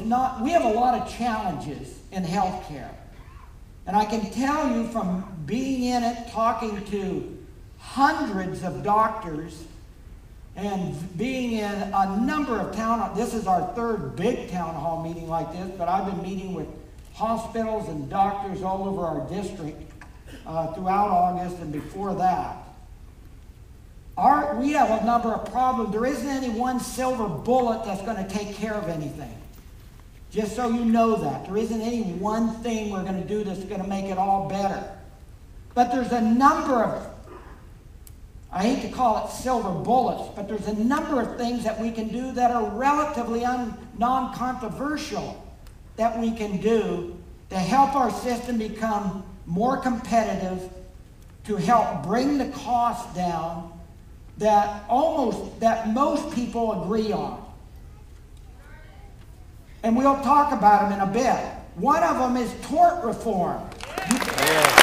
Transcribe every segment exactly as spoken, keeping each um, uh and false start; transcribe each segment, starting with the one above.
not, we have a lot of challenges in healthcare. And I can tell you from being in it, talking to hundreds of doctors, and being in a number of town, this is our third big town hall meeting like this, but I've been meeting with hospitals and doctors all over our district uh, throughout August and before that. Our, we have a number of problems. There isn't any one silver bullet that's going to take care of anything. Just so you know that. There isn't any one thing we're going to do that's going to make it all better. But there's a number of, I hate to call it silver bullets, but there's a number of things that we can do that are relatively non-controversial that we can do to help our system become more competitive, to help bring the cost down, that almost, that most people agree on. And we'll talk about them in a bit. One of them is tort reform. Yeah.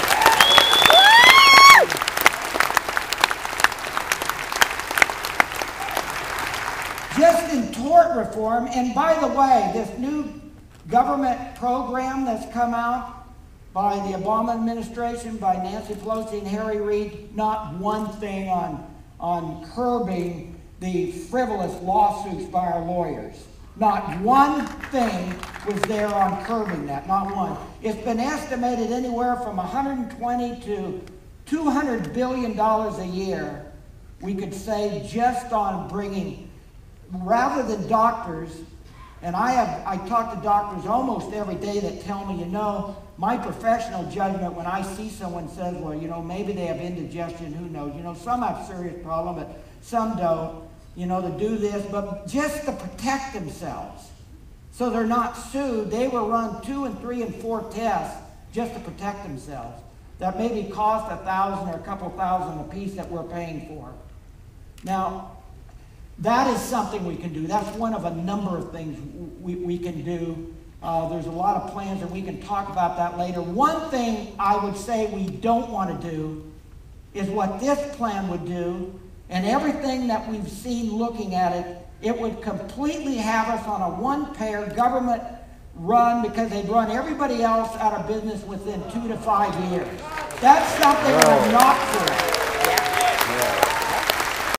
Just in tort reform, and by the way, this new government program that's come out by the Obama administration, by Nancy Pelosi and Harry Reid, not one thing on on curbing the frivolous lawsuits by our lawyers. Not one thing was there on curbing that, not one. It's been estimated anywhere from one hundred twenty to two hundred billion dollars a year we could save just on bringing, rather than doctors, and I have I talk to doctors almost every day that tell me, you know, my professional judgment when I see someone says, well, you know, maybe they have indigestion, who knows? You know, some have serious problem, but some don't, you know, to do this, but just to protect themselves so they're not sued, they will run two and three and four tests just to protect themselves. That maybe cost a thousand or a couple thousand a piece that we're paying for. Now, that is something we can do. That's one of a number of things we, we can do. Uh, there's a lot of plans, and we can talk about that later. One thing I would say we don't want to do is what this plan would do, and everything that we've seen looking at it, it would completely have us on a one-payer government run because they'd run everybody else out of business within two to five years. That's something I'm not for.